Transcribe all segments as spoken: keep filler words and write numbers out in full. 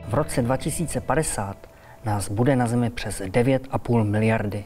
V roce dva tisíce padesát nás bude na Zemi přes devět a půl miliardy.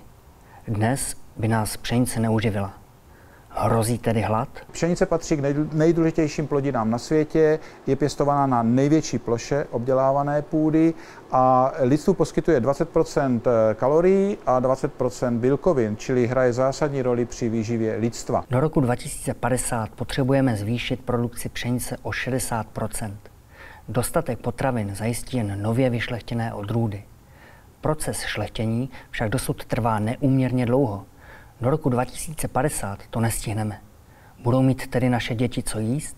Dnes by nás pšenice neuživila. Hrozí tedy hlad? Pšenice patří k nejdůležitějším plodinám na světě, je pěstována na největší ploše obdělávané půdy a lidstvu poskytuje dvacet procent kalorií a dvacet procent bílkovin, čili hraje zásadní roli při výživě lidstva. Do roku dva tisíce padesát potřebujeme zvýšit produkci pšenice o šedesát procent. Dostatek potravin zajistí jen nově vyšlechtěné odrůdy. Proces šlechtění však dosud trvá neúměrně dlouho. Do roku dva tisíce padesát to nestihneme. Budou mít tedy naše děti co jíst?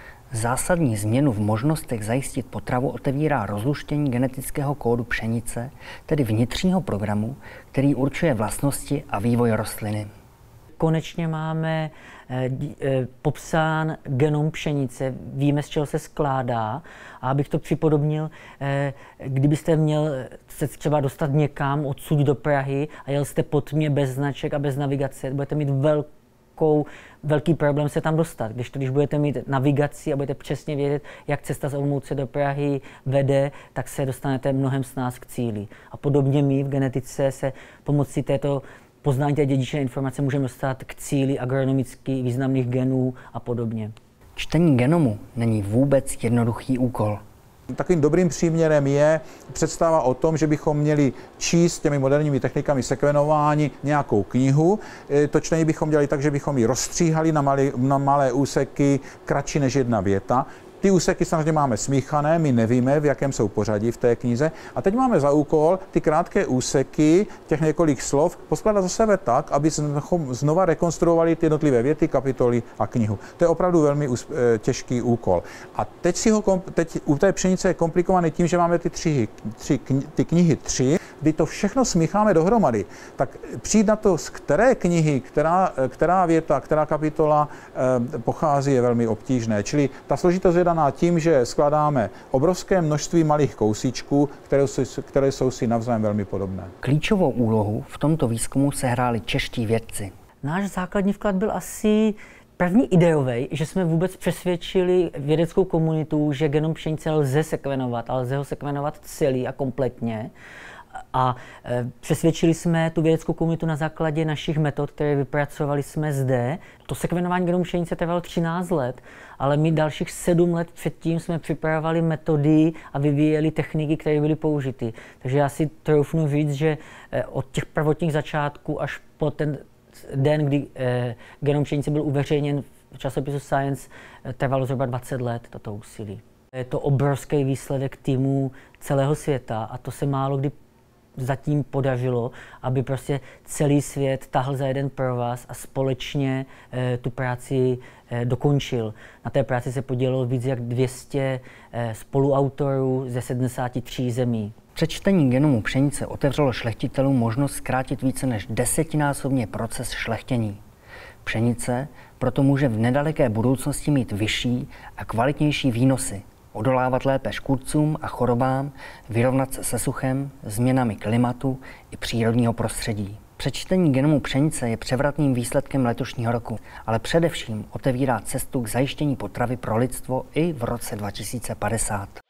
Zásadní změnu v možnostech zajistit potravu otevírá rozluštění genetického kódu pšenice, tedy vnitřního programu, který určuje vlastnosti a vývoj rostliny. Konečně máme eh, eh, popsán genom pšenice, víme, z čeho se skládá. A abych to připodobnil, eh, kdybyste měl se třeba dostat někam odsud do Prahy a jel jste pod mě bez značek a bez navigace, budete mít velkou, velký problém se tam dostat. Když to, když budete mít navigaci a budete přesně vědět, jak cesta z Olomouce do Prahy vede, tak se dostanete mnohem snáz k cíli. A podobně my v genetice se pomocí této poznání té dědičné informace můžeme dostat k cíli agronomicky významných genů a podobně. Čtení genomu není vůbec jednoduchý úkol. Takovým dobrým příměrem je představa o tom, že bychom měli číst těmi moderními technikami sekvenování nějakou knihu. To čtení bychom dělali tak, že bychom ji rozstříhali na malé, na malé úseky kratší než jedna věta. Ty úseky samozřejmě máme smíchané, my nevíme, v jakém jsou pořadí v té knize. A teď máme za úkol ty krátké úseky, těch několik slov, poskládat za sebe tak, aby znova rekonstruovali ty jednotlivé věty, kapitoly a knihu. To je opravdu velmi těžký úkol. A teď, si ho, teď u té pšenice je komplikovaný tím, že máme ty, tři, tři, ty knihy tři, kdy to všechno smícháme dohromady. Tak přijít na to, z které knihy, která, která věta, která kapitola eh, pochází, je velmi obtížné. Čili ta složitost je daná tím, že skládáme obrovské množství malých kousíčků, které jsou, které jsou si navzájem velmi podobné. Klíčovou úlohu v tomto výzkumu sehráli čeští vědci. Náš základní vklad byl asi první ideový, že jsme vůbec přesvědčili vědeckou komunitu, že genom pšenice lze sekvenovat, ale lze ho sekvenovat celý a kompletně. A e, přesvědčili jsme tu vědeckou komunitu na základě našich metod, které vypracovali jsme zde. To sekvenování genomu pšenice trvalo třináct let, ale my dalších sedm let předtím jsme připravovali metody a vyvíjeli techniky, které byly použity. Takže já si troufnu říct, že e, od těch prvotních začátků až po ten den, kdy e, genom pšenice byl uveřejněn v časopisu Science, e, trvalo zhruba dvacet let toto úsilí. Je to obrovský výsledek týmu celého světa a to se málo kdy zatím podařilo, aby prostě celý svět tahl za jeden provaz a společně e, tu práci e, dokončil. Na té práci se podílelo víc jak dvě stě e, spoluautorů ze sedmdesáti tří zemí. Přečtení genomu pšenice otevřelo šlechtitelům možnost zkrátit více než desetinásobně proces šlechtění. Pšenice proto může v nedaleké budoucnosti mít vyšší a kvalitnější výnosy, odolávat lépe škůdcům a chorobám, vyrovnat se se suchem, změnami klimatu i přírodního prostředí. Přečtení genomu pšenice je převratným výsledkem letošního roku, ale především otevírá cestu k zajištění potravy pro lidstvo i v roce dva tisíce padesát.